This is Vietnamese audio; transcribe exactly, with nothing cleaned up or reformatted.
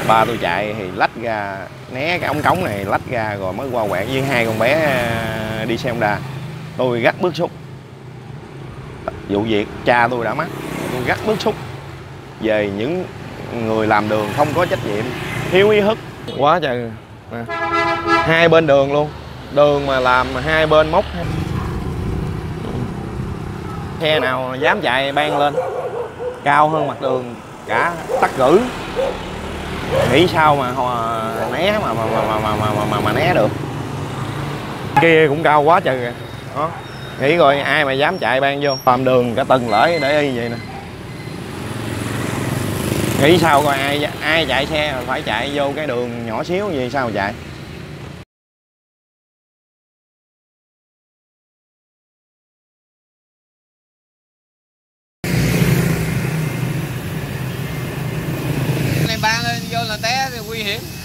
Ba tôi chạy thì lách ra né cái ống cống này, lách ra rồi mới qua quẹt với hai con bé đi xe Honda. Tôi rất bức xúc. Vụ việc cha tôi đã mất, tôi rất bức xúc về những người làm đường không có trách nhiệm, thiếu ý thức quá trời. Hai bên đường luôn, đường mà làm hai bên móc, xe nào dám chạy ban lên cao hơn mặt đường cả tắc cử. Nghĩ sao mà né mà mà mà mà mà, mà, mà, mà né được. Kia cũng cao quá trời kìa. Đó. Nghĩ rồi ai mà dám chạy ban vô làm đường cả từng lễ để y vậy nè. Nghĩ sao coi ai ai chạy xe phải chạy vô cái đường nhỏ xíu gì sao mà chạy. Này ba lên vô là té thì nguy hiểm.